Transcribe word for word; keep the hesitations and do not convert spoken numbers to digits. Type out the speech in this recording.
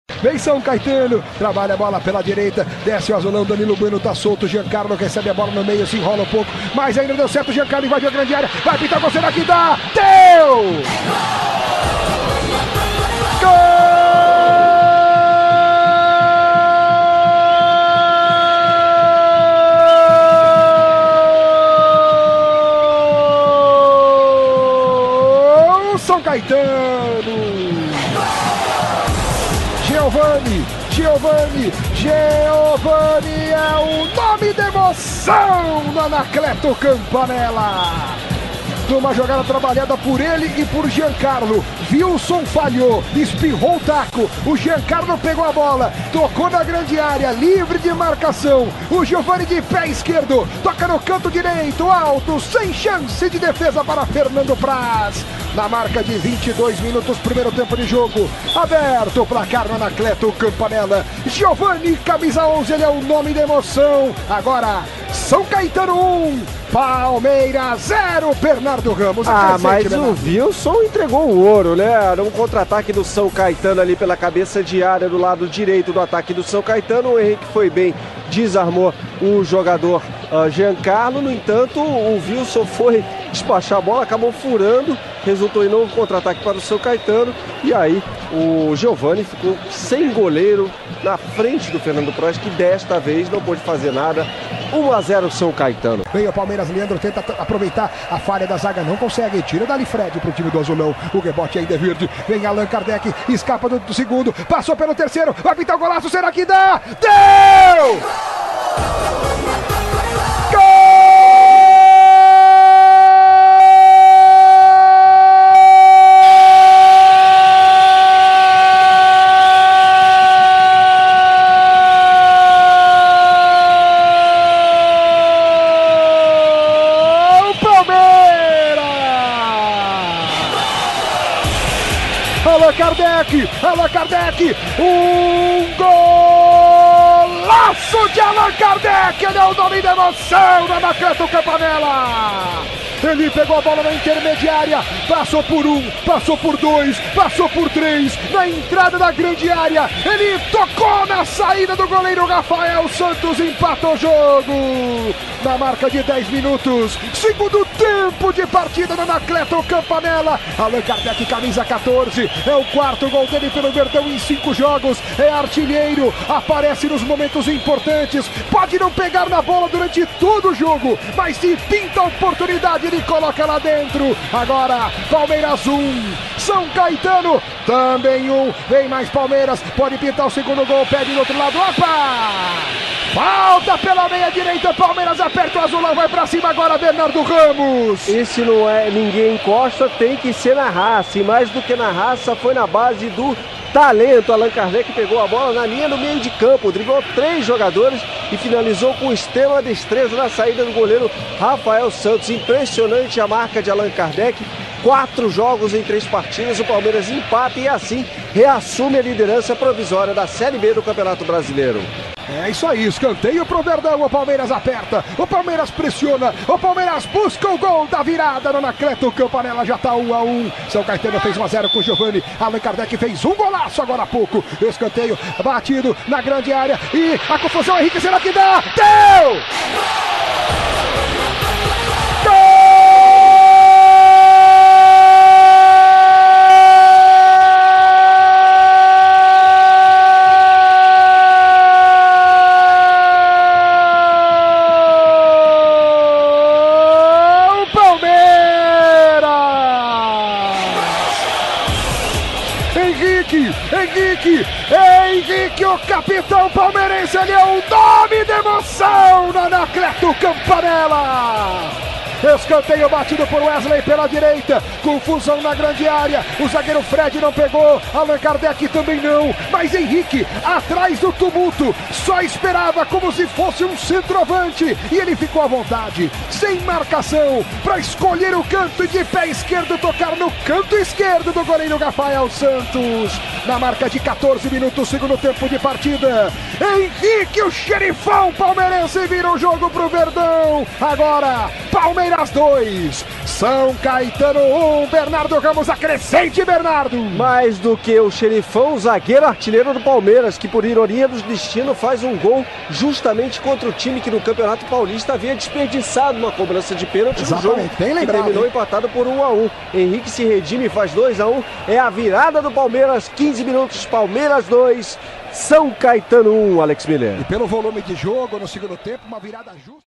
Vem São Caetano, trabalha a bola pela direita, desce o azulão, Danilo Bueno tá solto, Giancarlo recebe a bola no meio, se enrola um pouco, mas ainda deu certo, Giancarlo invadiu a grande área, vai pintar gol, será que dá? Deu! Gol! São Caetano! Giovani, Giovani, Giovani é o nome da emoção no Anacleto Campanella. Numa jogada trabalhada por ele e por Giancarlo. Wilson falhou, espirrou o taco. O Giancarlo pegou a bola, tocou na grande área, livre de marcação. O Giovani de pé esquerdo, toca no canto direito, alto, sem chance de defesa para Fernando Praz. Na marca de vinte e dois minutos, primeiro tempo de jogo. Aberto o placar no Anacleto Campanella. Giovani, camisa onze, ele é o nome da emoção. Agora, São Caetano um, Palmeiras zero, Bernardo Ramos. Ah, mas o Wilson entregou o ouro, né? Um contra-ataque do São Caetano ali pela cabeça de área do lado direito do ataque do São Caetano. O Henrique foi bem, desarmou o jogador uh, Giancarlo. No entanto, o Wilson foi despachar a bola, acabou furando, resultou em novo contra-ataque para o São Caetano. E aí o Giovani ficou sem goleiro na frente do Fernando Praz, que desta vez não pôde fazer nada. um a zero São Caetano. Vem o Palmeiras, Leandro tenta aproveitar a falha da zaga, não consegue, tira dali Fred pro time do azulão, o rebote ainda é verde, vem Allan Kardec, escapa do, do segundo, passou pelo terceiro, vai pintar o golaço, será que dá? Deu! Allan Kardec, Allan Kardec, um golaço de Allan Kardec, ele é o nome da emoção do Anacleto Campanella. Ele pegou a bola na intermediária, passou por um, passou por dois, passou por três, na entrada da grande área, ele tocou na saída do goleiro Rafael Santos, empata o jogo. Na marca de dez minutos, segundo tempo de partida no Anacleto Campanella. Allan Kardec, camisa catorze, é o quarto gol dele pelo Verdão em cinco jogos, é artilheiro, aparece nos momentos importantes, pode não pegar na bola durante todo o jogo, mas se pinta a oportunidade, ele coloca lá dentro. Agora, Palmeiras um, São Caetano também um, vem mais Palmeiras, pode pintar o segundo gol, pede do outro lado, opa! Falta pela meia direita, Palmeiras aperta o azulão, vai pra cima agora Bernardo Ramos. Esse não é ninguém encosta, tem que ser na raça, e mais do que na raça, foi na base do talento. Allan Kardec pegou a bola na linha no meio de campo, driblou três jogadores e finalizou com extrema destreza na saída do goleiro Rafael Santos. Impressionante a marca de Allan Kardec. Quatro jogos em três partidas, o Palmeiras empata e assim reassume a liderança provisória da Série B do Campeonato Brasileiro. É isso aí, escanteio pro Verdão, o Palmeiras aperta, o Palmeiras pressiona, o Palmeiras busca o gol da virada no Anacleto Campanella, já tá um a um, São Caetano fez um a zero com o Giovani, Allan Kardec fez um golaço agora há pouco, escanteio batido na grande área e a confusão, Henrique, será que dá? Deu! Henrique, Henrique, Henrique, o capitão palmeirense, ele é o nome da emoção no Anacleto Campanella. Escanteio batido por Wesley pela direita, confusão na grande área, o zagueiro Fred não pegou, Allan Kardec também não, mas Henrique, atrás do tumulto, só esperava como se fosse um centroavante, e ele ficou à vontade, sem marcação, para escolher o canto e de pé esquerdo tocar no canto esquerdo do goleiro Rafael Santos. Na marca de quatorze minutos, segundo tempo de partida, Henrique, o xerifão palmeirense, vira o jogo pro Verdão. Agora, Palmeiras Palmeiras dois, São Caetano um, Bernardo Ramos acrescente, Bernardo. Mais do que o xerifão, o zagueiro artilheiro do Palmeiras, que por ironia do destino faz um gol justamente contra o time que no Campeonato Paulista havia desperdiçado uma cobrança de pênalti no jogo, bem lembrado, que terminou hein? empatado por um a um. Henrique se redime e faz dois a um, é a virada do Palmeiras, quinze minutos, Palmeiras dois, São Caetano um, Alex Miller. E pelo volume de jogo no segundo tempo, uma virada justa.